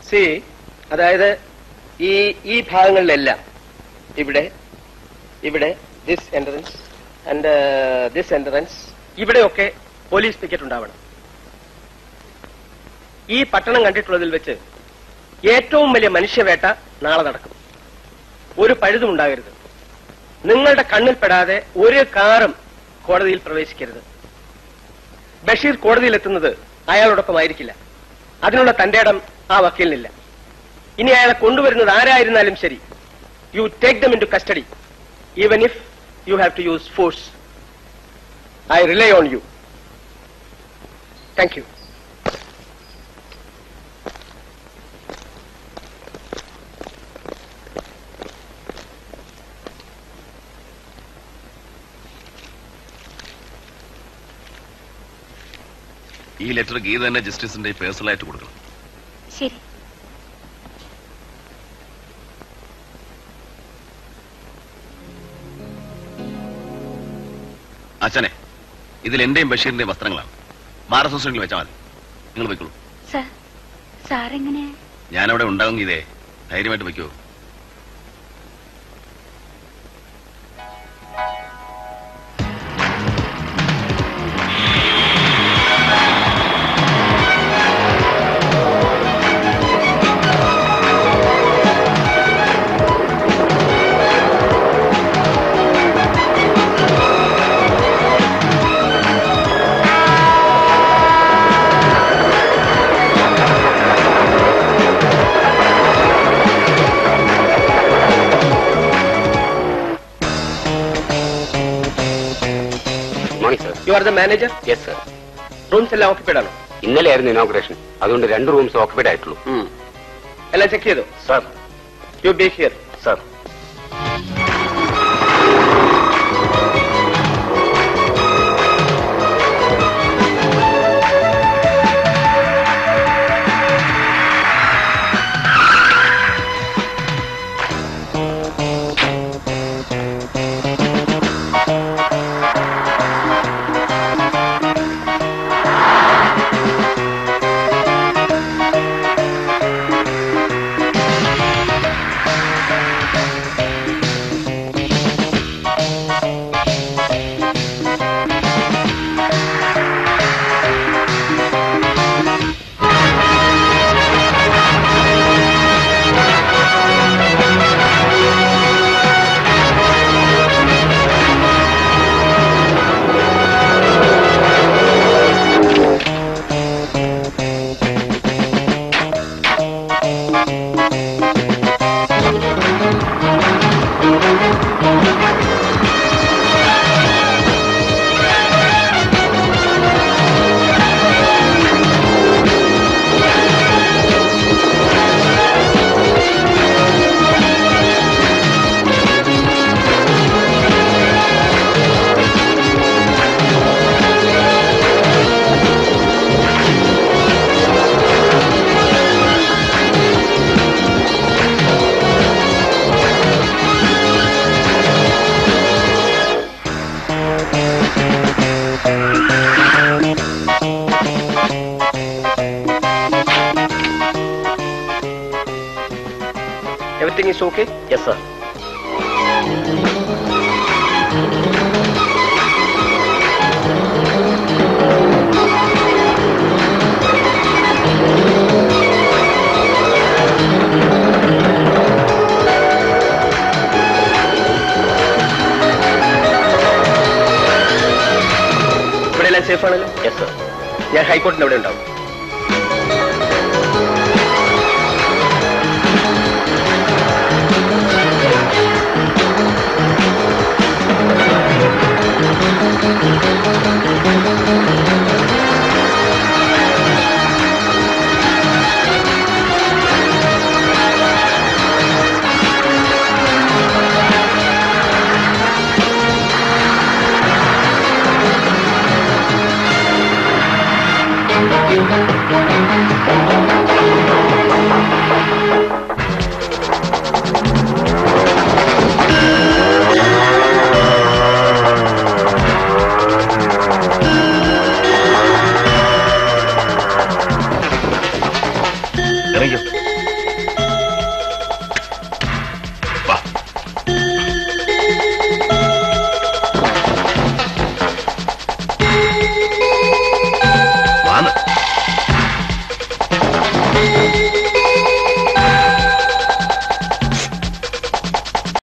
C, അതായത് ഈ ഭാഗങ്ങളിലെല്ലാം ഇവിടെ ഇവിടെ this entrance and this entrance ഇവിടെയൊക്കെ പോലീസ് പിക്കറ്റ് ഉണ്ടാവണം. ഈ പട്ടണം കണ്ടിട്ടുള്ളതിൽ വെച്ച് ഏറ്റവും വലിയ മനുഷ്യവേട്ട നാളെ നടക്കും. ഒരു പഴുതും ഉണ്ടാകരുത്. നിങ്ങളുടെ കണ്ണിൽപ്പെടാതെ ഒരു കാറും കോടതിയിൽ പ്രവേശിക്കരുത്. ബഷീർ കോടതിയിലെത്തുന്നത് അയാളോടൊപ്പമായിരിക്കില്ല. അതിനുള്ള തന്റെ ഇടം ആ വക്കീലിനില്ല. ഇനി അയാളെ കൊണ്ടുവരുന്നത് ആരായിരുന്നാലും ശരി, you take them into custody even if you have to use force. I rely on you. Thank you. ഈ ലെറ്റർ ഗീത തന്നെ ജസ്റ്റിസിന്റെ പേഴ്സണലായിട്ട് കൊടുക്കണം. ശരി. അച്ഛനെ, ഇതിൽ എന്റെയും ബഷീറിന്റെയും വസ്ത്രങ്ങളാണ്. ബാർ അസോസിയേഷനിൽ വെച്ചാൽ മതി. നിങ്ങൾ വെക്കുള്ളൂ. സാറെങ്ങനെ? ഞാനവിടെ ഉണ്ടാകും ഗീതേ. ധൈര്യമായിട്ട് വെക്കൂ. You are the manager? Yes, sir. Rooms എല്ലാം ഓക്യുപ്പൈഡ് ആണോ? ഇന്നലെയായിരുന്നു ഇനോഗ്രേഷൻ, അതുകൊണ്ട് 2 റൂംസ് ഓക്യുപ്പൈഡ് ആയിട്ടുള്ളൂ. എല്ലാം ചെക്ക് ചെയ്തോ? Sir. You be here. Sir. Everything is okay? Yes, sir. ഇവിടെയെല്ലാം സേഫ് ആണല്ലോ? Yes, sir. ഞാൻ ഹൈക്കോടതിയിൽ അവിടെ ഉണ്ടാവും. Thank you.